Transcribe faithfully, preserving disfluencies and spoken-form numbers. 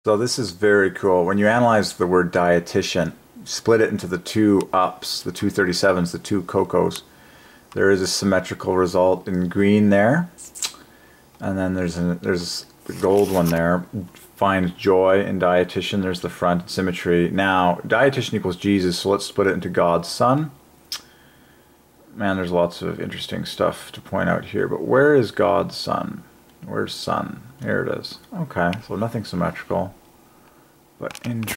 So this is very cool. When you analyze the word dietitian, split it into the two ups, the two thirty-sevens, the two cocos, there is a symmetrical result in green there. And then there's a, there's the gold one there. Find joy in dietitian. There's the front symmetry. Now, dietitian equals Jesus, so let's split it into God's Son. Man, there's lots of interesting stuff to point out here, but where is God's Son? Where's Son? Here it is. Okay, so nothing symmetrical, but in